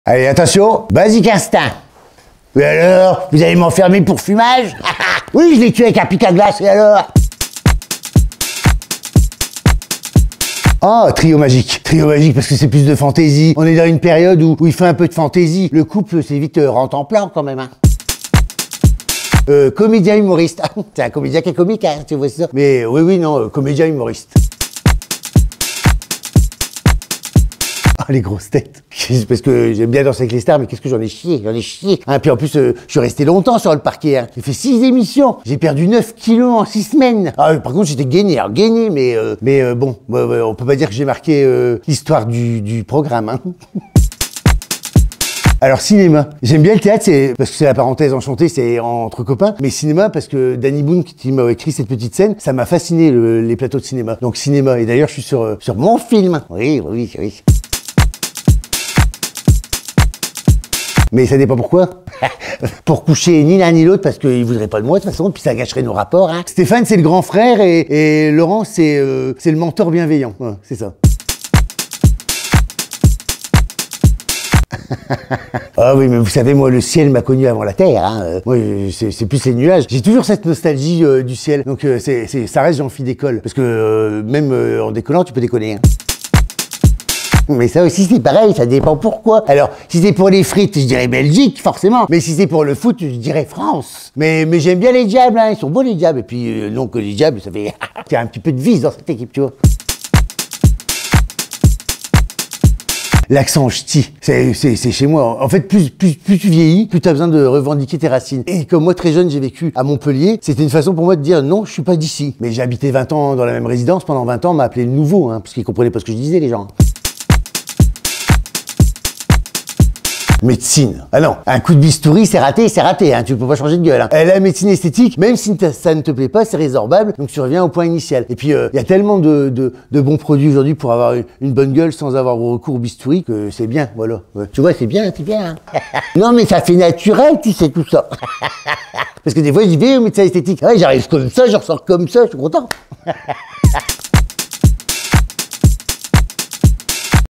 Allez, attention, basique instinct. Et alors, vous allez m'enfermer pour fumage? Oui, je l'ai tué avec un pic à glace, et alors? Oh, trio magique. Trio magique parce que c'est plus de fantaisie. On est dans une période où il fait un peu de fantaisie. Le couple, c'est vite rentre en plan quand même. Hein. Comédien humoriste. C'est un comédien qui est comique, hein, tu vois ça. Mais oui, non, comédien humoriste. Oh, les grosses têtes. Parce que j'aime bien danser avec les stars, mais qu'est-ce que j'en ai chié, Hein, puis en plus, je suis resté longtemps sur le parquet. Hein. J'ai fait 6 émissions. J'ai perdu 9 kilos en 6 semaines. Ah, par contre, j'étais gainé, mais bon, on peut pas dire que j'ai marqué l'histoire du programme. Hein. Alors cinéma, j'aime bien le théâtre, c'est parce que c'est la parenthèse enchantée, c'est entre copains, mais cinéma parce que Danny Boone qui m'a écrit cette petite scène, ça m'a fasciné les plateaux de cinéma. Donc cinéma, et d'ailleurs je suis sur mon film. Oui. Mais ça dépend pourquoi. Pour coucher ni l'un ni l'autre parce qu'ils voudraient pas de moi de toute façon, puis ça gâcherait nos rapports. Hein. Stéphane c'est le grand frère et Laurent c'est le mentor bienveillant. Ouais, c'est ça. Ah oui, mais vous savez, moi, le ciel m'a connu avant la terre. Hein. Moi, c'est plus les nuages. J'ai toujours cette nostalgie du ciel. Donc, ça reste Jean-Phi d'école. Parce que même en décollant, tu peux déconner. Hein. Mais ça aussi, c'est pareil, ça dépend pourquoi. Alors, si c'est pour les frites, je dirais Belgique, forcément. Mais si c'est pour le foot, je dirais France. Mais j'aime bien les diables, hein. Ils sont beaux, les diables. Et puis, donc, les diables, ça fait... Il y a un petit peu de vis dans cette équipe, tu vois. L'accent ch'ti, c'est chez moi. En fait, plus tu vieillis, plus tu as besoin de revendiquer tes racines. Et comme moi, très jeune, j'ai vécu à Montpellier, c'était une façon pour moi de dire non, je suis pas d'ici. Mais j'ai habité 20 ans dans la même résidence, pendant 20 ans, on m'a appelé le nouveau, hein, parce qu'ils comprenaient pas ce que je disais, les gens. Médecine. Ah non, un coup de bistouri, c'est raté, hein, tu peux pas changer de gueule. Hein. La médecine esthétique, même si ça ne te plaît pas, c'est résorbable, donc tu reviens au point initial. Et puis, il y a tellement de bons produits aujourd'hui pour avoir une bonne gueule sans avoir recours au bistouri que c'est bien, voilà. Ouais. Tu vois, c'est bien. Hein. Non, mais ça fait naturel, tu sais, tout ça. Parce que des fois, j'y vais au médecin esthétique. Ouais, j'arrive comme ça, je ressors comme ça, je suis content.